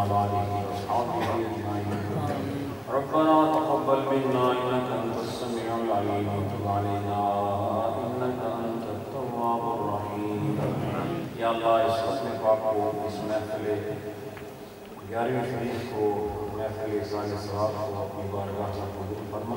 وعلى آله وأصحابه أجمعين. ربنا تقبل منا إنك أنت السميع العليم وتب علينا إنك أنت التواب الرحيم. یا اللہ اس قسم پاک کو، اس محفل 11ویں شریف کو، محفل سال ثواب کو اپنی بارگاہ سے قبول فرما.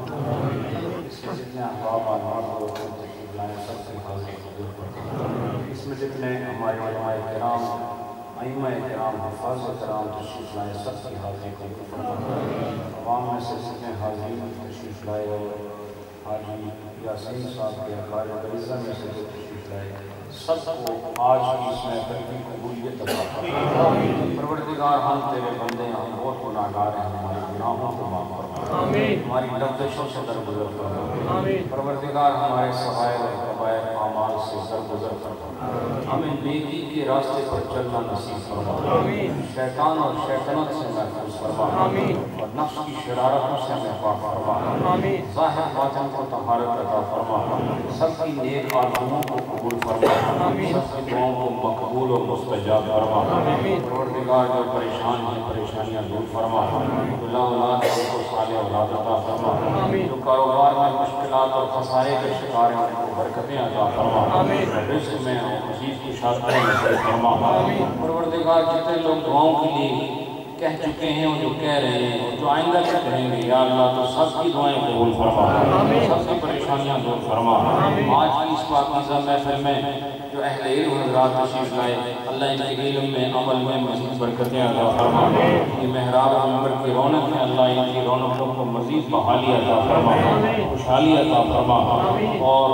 اس میں جتنے احباب آنات کو تشریف لائے سب سے حاضر قبول فرما. اس میں جتنے ہمارے علماء کرام، ائمہ کرام، حفاظ کرام تشریف لائے سب کی حاضری قبول فرما. عوام میں سے جتنے حاضرین تشریف لائے اور حاجی یاسین صاحب کے اقارب غریزہ میں سے جو تشریف لائے سب کو آج کی اس محفل کی قبولیت عطا فرما. پروردگار ہم تیرے بندے ہیں، ہم بہت گناہگار ہیں، ہمارے گناہوں کو معاف فرما، ہماری لغزشوں سے درگزر فرما. پروردگار ہمارے صغائر اور کبائر اعمال سے درگزر فرما، ہمیں نیکی کے راستے پر چلنا نصیب فرما، شیطان اور شیطنت سے محفوظ فرما اور نفس کی شرارتوں سے ہمیں پاک فرما. ظاہر باطن کو طہارت عطا فرما، سب کی نیک آرزوؤں کو قبول فرما، سب کی دعاؤں کو مقبول و مستجاب فرما. پروردگار جو پریشان ہیں پریشانیاں دور فرما، جو اولاد ان کو صالح اولاد عطا فرما، جو کاروبار میں مشکلات اور خسارے کے شکار ہیں ان کو برکتیں عطا فرما، رزق میں مزید کی شادی نصیب فرما. پروردگار جتنے لوگ دعاؤں کے لیے کہہ چکے ہیں اور جو کہہ رہے ہیں اور جو آئندہ تک کہیں گے، یا اللہ تو سب کی دعائیں قبول فرما، سب کی پریشانیاں دور فرما. آج کی اس پاکیزہ محفل میں جو اہل علم حضرات تشریف لائے، اللہ ان کے علم میں عمل میں مزید برکتیں عطا فرما. یہ محراب منبر کی رونق ہے، اللہ ان کی رونقوں کو مزید بحالی عطا فرما، خوشحالی عطا فرما. اور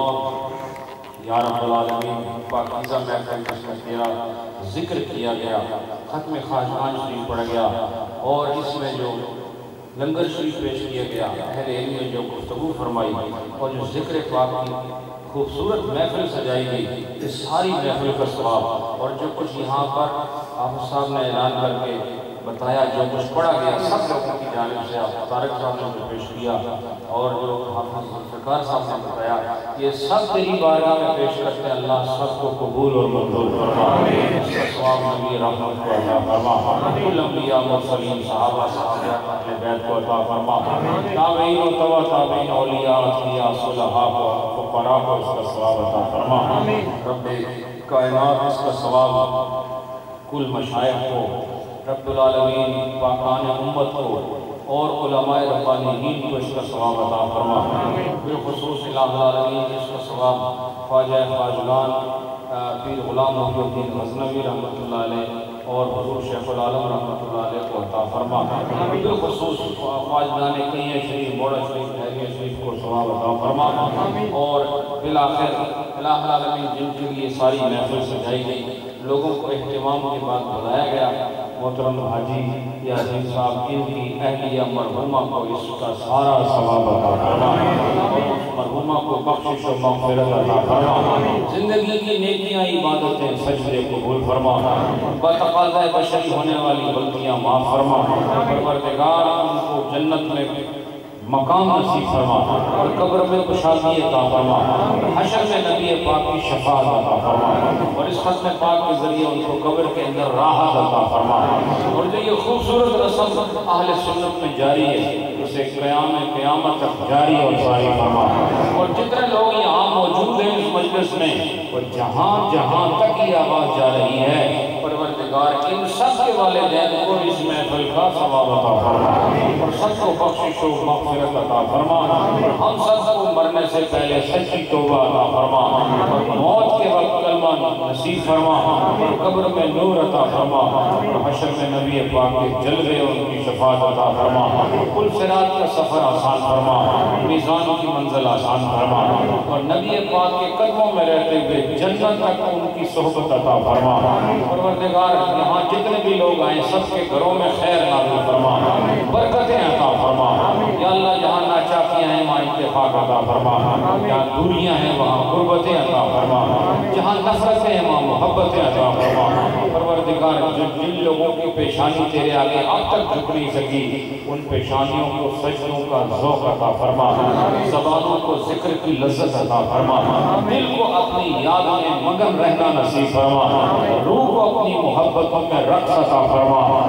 یا رب العالمین پاکیزہ محفل جس میں تیرا ذکر کیا گیا، ختم خواجگان شریف پڑھا گیا اور اس میں جو لنگر شریف پیش کیا گیا، اہل علم نے جو گفتگو فرمائی اور جو ذکر پاک کی خوبصورت محفل سجائی گئی، اس ساری محفل کا ثواب اور جو کچھ یہاں پر حافظ صاحب نے اعلان کر کے بتایا، جو کچھ پڑھا گیا سب لوگوں کی جانب سے آپ طارق صاحب نے پیش کیا اور جو حافظ ذوالفقار صاحب نے بتایا، یہ سب تیری بارگاہ میں پیش کرتے ہیں. اللہ سب کو قبول اور منظور فرما، اس کا ثواب نبی رحمت کو عطا فرما، کل انبیاء مرسلین صحابہ صحابہ اہل بیت کو عطا فرما، تابعین و تبع تابعین اولیاء اصفیاء صلحاء کو فقراء کو اس کا ثواب عطا فرما. رب کائنات اس کا ثواب کل مشائخ کو، رب العالمین پاکان امت کو اور علماء ربانیین کو اس کا ثواب عطا فرما. بالخصوص الہ العالمین اس کا ثواب خواجہ خواجگان پیر غلام محی الدین غزنوی رحمۃ اللہ علیہ اور حضور شیخ العالم رحمۃ اللہ علیہ کو عطا فرما. بالخصوص خواجگان کئیہ شریف، بوڑا شریف، حیریہ شریف کو ثواب عطا فرما. اور بالآخر الہ العالمین جن کے لیے ساری محفل سجائی گئی، لوگوں کو اہتمام کے بعد بلایا گیا، محترم حاجی یاسین صاحب ان کی اہلیہ مرحومہ کو اس کا سارا ثواب عطا فرما اور اس مرحومہ کو بخشش و مغفرت عطا فرما. زندگی کی نیکیاں عبادتیں سجدے قبول فرما، بتقاضۂ بشری ہونے والی غلطیاں معاف فرما. پروردگار ان کو جنت میں مقام نصیب فرما اور قبر میں کشادی عطا فرما، حشر میں نبی پاک کی شفاعت عطا فرما اور اس ختم پاک کے ذریعے ان کو قبر کے اندر راحت عطا فرما. اور جو یہ خوبصورت رسم اہل سنت میں جاری ہے، اسے قیامت تک جاری اور ساری فرما. اور جتنے لوگ یہاں موجود ہیں اس مجلس میں، اور جہاں جہاں تک یہ آواز جا رہی ہے، پروردگار ان سب کے والدین کو اس محفل کا ثواب عطا فرما اور سب کو بخشش و مغفرت عطا فرما. ہم سب کو مرنے سے پہلے سچی توبہ عطا فرما اور موت کے وقت کلمہ نصیب فرما اور قبر میں نور عطا فرما اور حشر میں نبی پاک کے جلوے اور ان کی شفاعت عطا فرما. پل صراط کا سفر آسان فرما، میزان کی منزل آسان فرما اور نبی پاک کے قدموں میں رہتے ہوئے جنت تک ان کی صحبت عطا فرما. پروردگار یہاں جتنے بھی لوگ آئیں سب کے گھروں میں خیر نازل فرما، برکتیں عطا فرما. یا اللہ جہاں ناچاکیاں ہیں وہاں اتفاق عطا فرما، جہاں دوریاں ہیں وہاں قربتیں عطا فرما، جہاں نفرتیں ہیں وہاں محبتیں عطا فرما. پروردگار جن لوگوں کی پیشانی تیرے آگے اب تک جھک نہیں سکی، ان پیشانیوں کو سجدوں کا ذوق عطا فرما، زبانوں کو ذکر کی لذت عطا فرما، دل کو اپنی یاد میں مگن رہنا نصیب فرما، روح کو اپنی محبتوں میں رقص عطا فرما. جس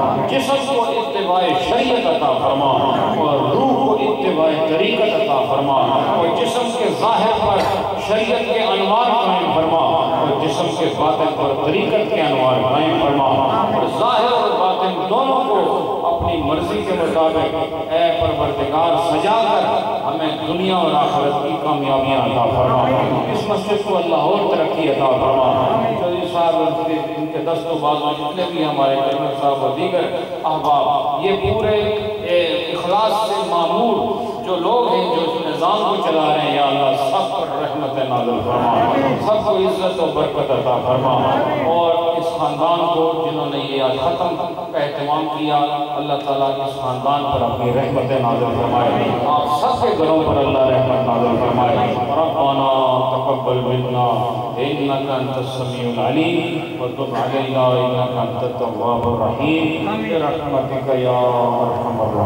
جسم کو اتباع شریعت عطا فرما اور روح کو اتباع طریقت عطا فرما اور جسم کے ظاہر پر شریعت کے انوار قائم فرما اور جسم کے باطن پر طریقت کے انوار قائم فرما اور ظاہر اور باطن دونوں کو اپنی مرضی کے مطابق اے پروردگار سجا کر ہمیں دنیا اور آخرت کی کامیابیاں عطا فرما۔ اس مسجد کو اللہ اور ترقی عطا فرما۔ چودھری صاحب ان کے دست و بازو جتنے بھی ہمارے کرمل صاحب اور دیگر احباب یہ پورے اخلاص سے معمور جو لوگ ہیں جو اس نظام کو چلا رہے ہیں یا اللہ سب پر رحمت نازل فرما، سب کو عزت و برکت عطا فرما اور اس خاندان کو جنہوں نے یہ آج ختم کا اہتمام کیا اللہ تعالیٰ اس خاندان پر اپنی رحمت نازل فرمائے، آپ سب کے گھروں پر اللہ رحمت نازل فرمائے۔ ربنا تقبل منا انك انت السميع العليم وتب علينا انك انت التواب الرحيم برحمتك يا ارحم الراحمين۔